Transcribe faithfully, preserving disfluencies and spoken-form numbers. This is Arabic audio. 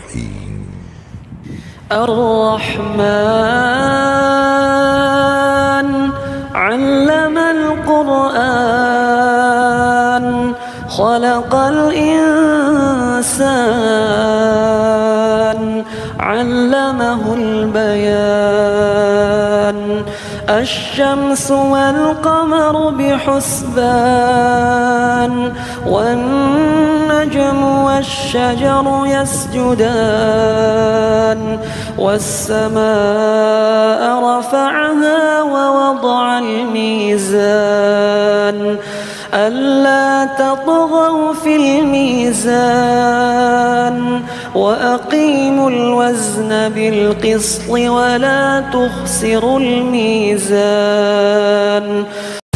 الرحيم. الرحمن علم القرآن خلق الإنسان علمه البيان. الشمس والقمر بحسبان والنجم والشجر يسجدان. والسماء رفعها ووضع الميزان ألا تطغوا في الميزان وأقيموا الوزن بالقسط ولا تخسروا الميزان.